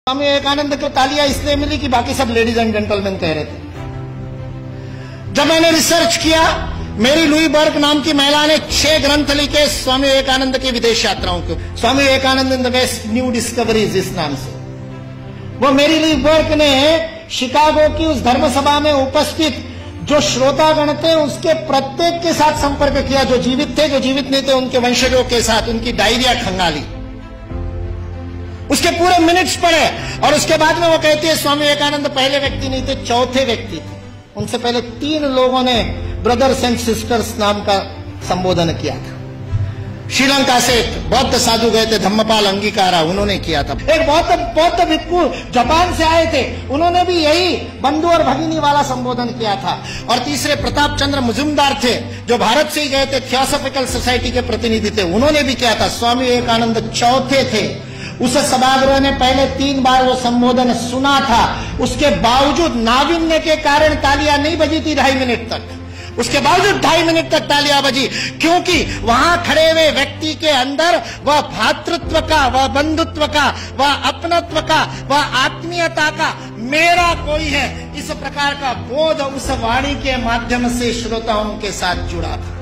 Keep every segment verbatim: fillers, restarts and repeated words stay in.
स्वामी विवेकानंद को तालियां इसलिए मिली कि बाकी सब लेडीज एंड जेंटलमैन कह रहे थे। जब मैंने रिसर्च किया, मेरी लुई बर्क नाम की महिला ने छह ग्रंथ लिखे स्वामी विवेकानंद की विदेश यात्राओं को, Swami Vivekananda in the West new discoveries इस नाम से। वो मेरी लुई बर्क ने शिकागो की उस धर्म सभा में उपस्थित जो श्रोतागण थे उसके प्रत्येक के साथ संपर्क किया, जो जीवित थे, जो जीवित नहीं थे उनके वंशजों के साथ, उनकी डायरिया खंगाली, उसके पूरे मिनट्स पढ़े। और उसके बाद में वो कहती है स्वामी विवेकानंद पहले व्यक्ति नहीं थे, चौथे व्यक्ति थे। उनसे पहले तीन लोगों ने ब्रदर्स एंड सिस्टर्स नाम का संबोधन किया था। श्रीलंका से एक बौद्ध साधु गए थे, धम्मपाल अंगीकारा, उन्होंने किया था। एक बौद्ध बौद्ध भिक्खु जापान से आए थे, उन्होंने भी यही बंधु और भगिनी वाला संबोधन किया था। और तीसरे प्रताप चंद्र मुजुमदार थे, जो भारत से ही गए थे, थियोसॉफिकल सोसाइटी के प्रतिनिधि थे, उन्होंने भी किया था। स्वामी विवेकानंद चौथे थे। उस सभागृह ने पहले तीन बार वो संबोधन सुना था, उसके बावजूद नाविन्य के कारण तालियां नहीं बजी थी ढाई मिनट तक। उसके बावजूद ढाई मिनट तक तालियां बजी, क्योंकि वहां खड़े हुए व्यक्ति के अंदर वह भातृत्व का, वह बंधुत्व का, वह अपनत्व का, वह आत्मीयता का, मेरा कोई है, इस प्रकार का बोध उस वाणी के माध्यम से श्रोताओं के साथ जुड़ा था।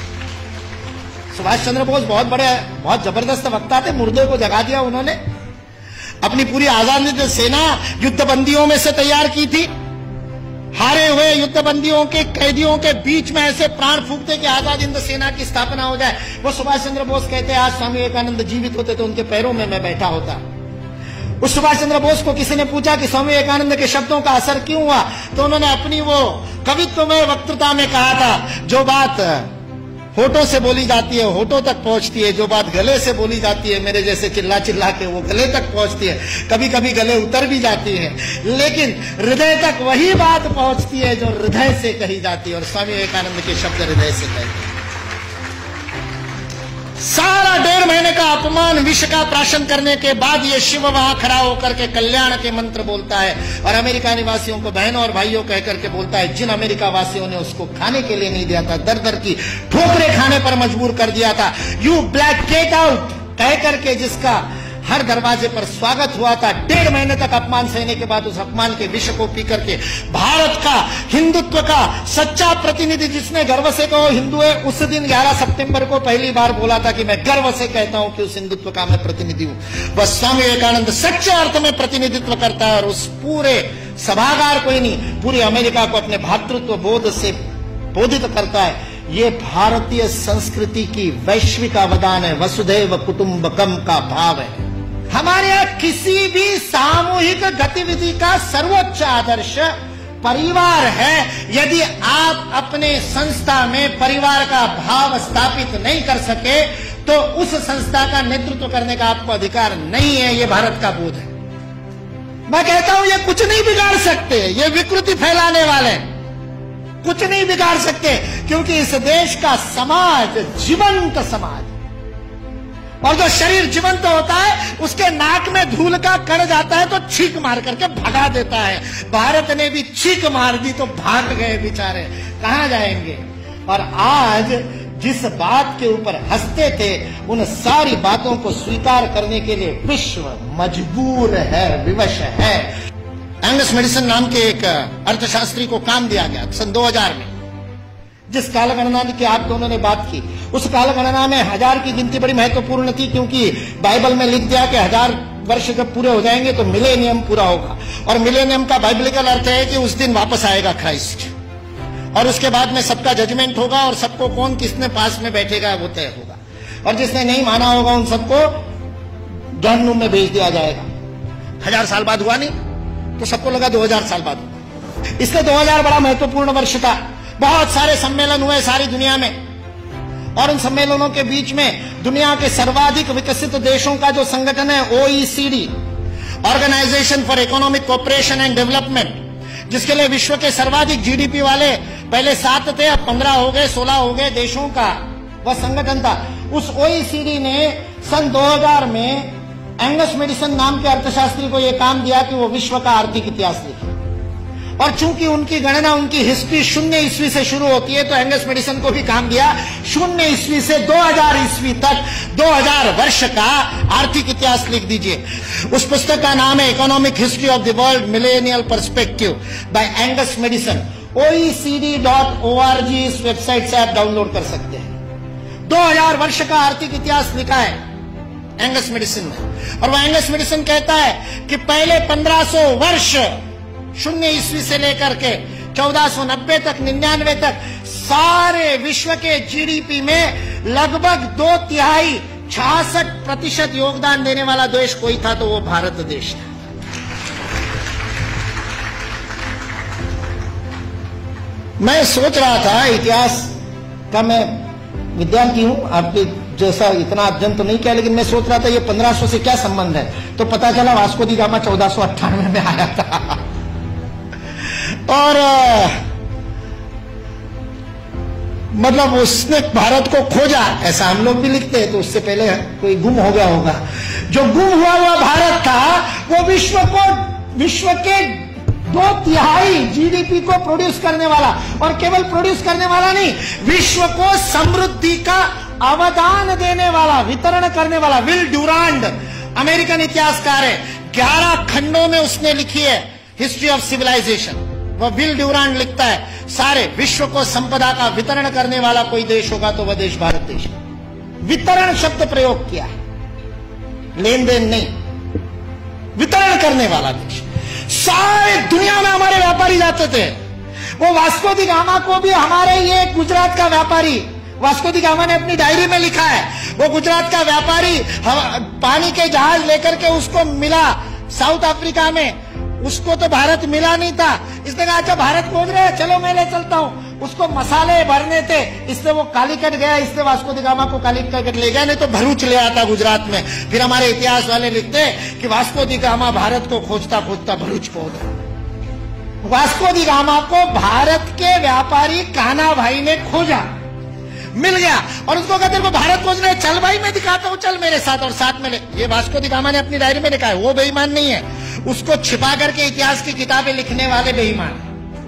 सुभाष चंद्र बोस बहुत बड़े, बहुत जबरदस्त वक्ता थे, मुर्दे को जगा दिया उन्होंने। अपनी पूरी आजादी सेना युद्धबंदियों में से तैयार की थी। हारे हुए युद्धबंदियों के कैदियों के बीच में ऐसे प्राण फूंकते कि आजाद हिंद सेना की स्थापना हो जाए। वो सुभाष चंद्र बोस कहते हैं, आज स्वामी विवेकानंद जीवित होते तो उनके पैरों में मैं बैठा होता। उस सुभाष चंद्र बोस को किसी ने पूछा कि स्वामी विवेकानंद के शब्दों का असर क्यों हुआ, तो उन्होंने अपनी वो कवित्व में वक्तृता में कहा था, जो बात होठों से बोली जाती है होठों तक पहुंचती है, जो बात गले से बोली जाती है मेरे जैसे चिल्ला चिल्ला के वो गले तक पहुंचती है, कभी कभी गले उतर भी जाती है, लेकिन हृदय तक वही बात पहुंचती है जो हृदय से कही जाती है। और स्वामी विवेकानंद के शब्द हृदय से कहते हैं। सारा डेढ़ महीने का अपमान विष का प्राशन करने के बाद ये शिव वहां खड़ा होकर के कल्याण के मंत्र बोलता है और अमेरिका निवासियों को बहनों और भाइयों कहकर के बोलता है, जिन अमेरिका वासियों ने उसको खाने के लिए नहीं दिया था, दर दर की ठोकरें खाने पर मजबूर कर दिया था, यू ब्लैक गेट आउट कह करके जिसका हर दरवाजे पर स्वागत हुआ था, डेढ़ महीने तक अपमान सहने के बाद उस अपमान के विष को पी करके भारत का हिंदुत्व का सच्चा प्रतिनिधि, जिसने गर्व से कहो हिंदू है, उस दिन ग्यारह सितंबर को पहली बार बोला था कि मैं गर्व से कहता हूं कि उस हिंदुत्व का मैं प्रतिनिधि हूं। बस स्वामी विवेकानंद सच्चे अर्थ में प्रतिनिधित्व करता है और उस पूरे सभागार को ही नहीं, पूरी अमेरिका को अपने भातृत्व बोध से बोधित करता है। ये भारतीय संस्कृति की वैश्विक अवदान है, वसुधैव कुटुंबकम का भाव है। हमारे यहां किसी भी सामूहिक गतिविधि का सर्वोच्च आदर्श परिवार है। यदि आप अपने संस्था में परिवार का भाव स्थापित नहीं कर सके तो उस संस्था का नेतृत्व करने का आपको अधिकार नहीं है। ये भारत का बोध है। मैं कहता हूं ये कुछ नहीं बिगाड़ सकते, ये विकृति फैलाने वाले कुछ नहीं बिगाड़ सकते, क्योंकि इस देश का समाज जीवंत समाज, और जो शरीर जीवंत होता है उसके नाक में धूल का कण जाता है तो छींक मार करके भगा देता है। भारत ने भी छींक मार दी तो भाग गए बेचारे, कहां जाएंगे। और आज जिस बात के ऊपर हंसते थे उन सारी बातों को स्वीकार करने के लिए विश्व मजबूर है, विवश है। एंगस मेडिसन नाम के एक अर्थशास्त्री को काम दिया गया सन दो हज़ार में, जिस कालगणना की आप दोनों ने बात की, उस कालगणना में हजार की गिनती बड़ी महत्वपूर्ण थी, क्योंकि बाइबल में लिख दिया कि हजार वर्ष जब पूरे हो जाएंगे तो मिलेनियम पूरा होगा। और मिलेनियम का बाइबलिकल अर्थ है कि उस दिन वापस आएगा क्राइस्ट, और उसके बाद में सबका जजमेंट होगा और सबको कौन किसने पास में बैठेगा वो तय होगा, और जिसने नहीं माना होगा उन सबको जहन्नुम में भेज दिया जाएगा। हजार साल बाद हुआ नहीं तो सबको लगा दो हजार साल बाद होगा। इसलिए दो हजार बड़ा महत्वपूर्ण वर्ष था। बहुत सारे सम्मेलन हुए सारी दुनिया में, और उन सम्मेलनों के बीच में दुनिया के सर्वाधिक विकसित देशों का जो संगठन है O E C D, organisation for economic cooperation and development, जिसके लिए विश्व के सर्वाधिक जी डी पी वाले पहले सात थे, अब पंद्रह हो गए, सोलह हो गए देशों का वह संगठन था। उस ओ ई सी डी ने सन दो हज़ार में एंगस मेडिसन नाम के अर्थशास्त्री को यह काम दिया कि वो विश्व का आर्थिक इतिहास लिखे। और चूंकि उनकी गणना, उनकी हिस्ट्री शून्य ईस्वी से शुरू होती है, तो एंगस मेडिसन को भी काम दिया शून्य ईस्वी से दो हज़ार ईस्वी तक दो हज़ार वर्ष का आर्थिक इतिहास लिख दीजिए। उस पुस्तक का नाम है economic history of the world millennial perspective by Angus Maddison. O E C D dot O R G इस वेबसाइट से आप डाउनलोड कर सकते हैं। दो हज़ार वर्ष का आर्थिक इतिहास लिखा है एंगस मेडिसन ने। और वह एंगस मेडिसन कहता है कि पहले पंद्रह सौ वर्ष शून्य ईस्वी से लेकर के चौदह सौ नब्बे तक, निन्यानवे तक, सारे विश्व के जीडीपी में लगभग दो तिहाई छियासठ प्रतिशत योगदान देने वाला देश कोई था तो वो भारत देश था। मैं सोच रहा था, इतिहास का मैं विद्यार्थी हूं, आपके जैसा इतना अध्ययन तो नहीं किया, लेकिन मैं सोच रहा था ये पंद्रह सौ से क्या संबंध है। तो पता चला वास्को दी गामा चौदह सौ अट्ठानवे में आया था और आ, मतलब उसने भारत को खोजा, ऐसा हम लोग भी लिखते हैं, तो उससे पहले कोई गुम हो गया होगा। जो गुम हुआ हुआ भारत था वो विश्व को, विश्व के दो तिहाई जीडीपी को प्रोड्यूस करने वाला, और केवल प्रोड्यूस करने वाला नहीं, विश्व को समृद्धि का अवदान देने वाला, वितरण करने वाला विल ड्यूरांड अमेरिकन इतिहासकार है। ग्यारह खंडों में उसने लिखी है हिस्ट्री ऑफ सिविलाइजेशन। वह विल ड्यूरांड लिखता है सारे विश्व को संपदा का वितरण करने वाला कोई देश होगा तो वह देश भारत देश है। वितरण शब्द प्रयोग किया है, लेन देन नहीं, वितरण करने वाला देश। सारे दुनिया में हमारे व्यापारी जाते थे। वो वास्को दी गामा को भी हमारे ये गुजरात का व्यापारी, वास्को दी गामा ने अपनी डायरी में लिखा है, वो गुजरात का व्यापारी पानी के जहाज लेकर के उसको मिला साउथ अफ्रीका में, उसको तो भारत मिला नहीं था। इसने कहा अच्छा भारत खोज रहे हैं, चलो मैं ले चलता हूं। उसको मसाले भरने थे, इससे वो कालीकट गया, इससे वास्को दी गामा को कालीकट ले गया, नहीं तो भरूच ले आता गुजरात में। फिर हमारे इतिहास वाले लिखते हैं कि वास्को दी गामा भारत को खोजता खोजता भरूच पहुंच गया। वास्को दी गामा को भारत के व्यापारी कान्हा भाई ने खोजा, मिल गया, और उसको कहते हैं भारत खोजने, चल भाई मैं दिखाता हूं, चल मेरे साथ, और साथ में ले। ये वास्को दी गामा ने अपनी डायरी में लिखा है, वो बेईमान नहीं है, उसको छिपा करके इतिहास की किताबें लिखने वाले बेईमान।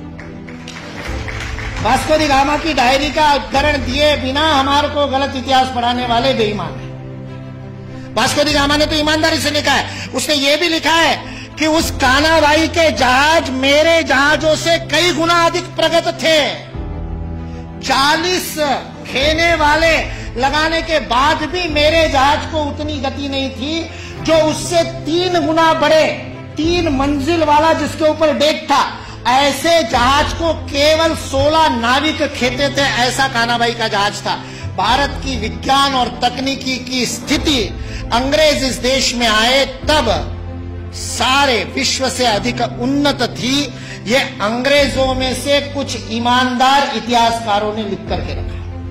वास्को दी गामा की डायरी का उद्धरण दिए बिना हमारे को गलत इतिहास पढ़ाने वाले बेईमान है। वास्को दी गामा ने तो ईमानदारी से लिखा है, उसने ये भी लिखा है कि उस कान्हा भाई के जहाज मेरे जहाजों से कई गुना अधिक प्रगत थे। चालीस खेने वाले लगाने के बाद भी मेरे जहाज को उतनी गति नहीं थी जो उससे तीन गुना बड़े, तीन मंजिल वाला जिसके ऊपर डेक था, ऐसे जहाज को केवल सोलह नाविक खेते थे। ऐसा कान्हा भाई का जहाज था। भारत की विज्ञान और तकनीकी की स्थिति अंग्रेज इस देश में आए तब सारे विश्व से अधिक उन्नत थी। ये अंग्रेजों में से कुछ ईमानदार इतिहासकारों ने लिख करके रखा।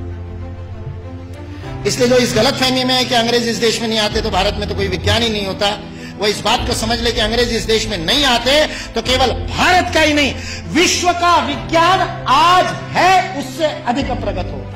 इसलिए जो इस गलतफहमी में है कि अंग्रेज इस देश में नहीं आते तो भारत में तो कोई विज्ञान ही नहीं होता, वो इस बात को समझ ले कि अंग्रेज इस देश में नहीं आते तो केवल भारत का ही नहीं, विश्व का विज्ञान आज है उससे अधिक प्रगत होता।